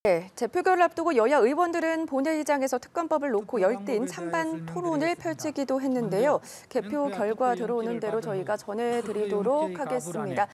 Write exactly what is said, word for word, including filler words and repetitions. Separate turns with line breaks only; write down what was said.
네, 재표결을 앞두고 여야 의원들은 본회의장에서 특검법을 놓고 열띤 찬반 토론을 펼치기도 했는데요. 개표 결과 들어오는 대로 저희가 전해드리도록 하겠습니다.